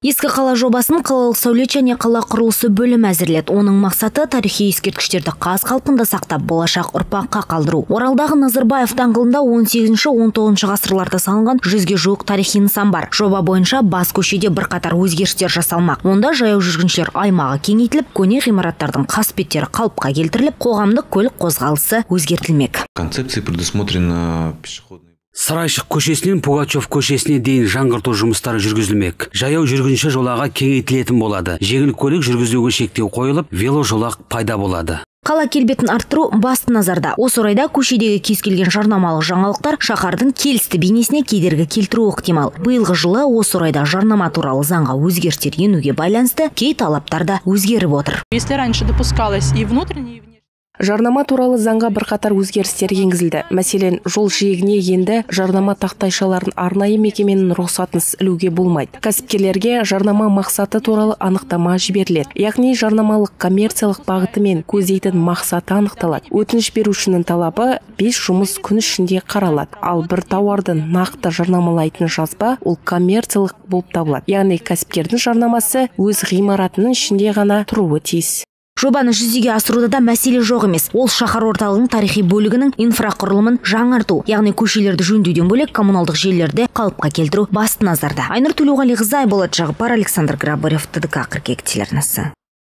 Ескі қала жобасын қалалық сәулет және қала құрылысы бөлімі әзірледі. Оның мақсаты тарихи ескерткіштерді қаз қалпында сақтап, болашақ ұрпаққа қалдыру. Оралдағы Назарбаев даңғылында 18-19 ғасырларда салынған 100-ге жуық тарихи нысан бар. Жоба бойынша бас көшеде бірқатар өзгерістер жасалмақ. Онда жаяу жүргіншілер аймағы кеңейтіліп, көне ғимараттардың қасбеттері қалыпқа келтіріліп, қоғамдық көлік қозғалысы өзгертілмек. Концепции предусмотрено пешеходные. Сарайшық көшесінен Пугачев көшесіне дейін жаңғырту жұмыстары жүргізілмек. Жаяу жүргінші жолағы кеңейтілетін болады. Жеңіл көлік жүргізуге шектеу қойылып, веложолақ пайда болады. Қала келбетін арттыру басты назарда. Осы орайда көшедегі кез келген жарнамалық жаңалықтар шаһардың келісті бейнесіне кедергі келтіруі ықтимал. Биылғы жылы осы орайда жарнама туралы заңға өзгерістер енуге байланысты кей талаптар да өзгеріп отыр. Если раньше допускалось и внутренние, и внешние. Жарнама туралы заңға бірқатар өзгерістер енгізілді. Мәселен, жол жиегіне енді жарнама тақтайшаларын арнайы мекеменің рұқсатынсыз ілуге болмайды. Кәсіпкерлерге жарнама мақсаты туралы анықтама жіберіледі. Яғни жарнамалық коммерциялық бағыты мен көздейтін мақсаты анықталады. Өтініш берушінің талабы 5 жұмыс күн ішінде қаралады. Ал бір тауарды нақты жарнамалайтын жазба ол коммерциялық болып табылады. Яғни кәсіпкердің жарнамасы өз ғимаратының ішінде ғана тұруы тиіс. Жобаны жүзеге асыруда да мәселе жоқ емес. Ол шаһар орталығының тарихи бөлігінің инфрақұрылымын жаңарту, яғни көшелерді жөндеуден бөлек коммуналдық желілерді қалыпқа келтіру басты назарда. Айнұр Төлеуғали, Айболат Жағыпар, Александр Грабарев, ТДК 42 телеарнасы.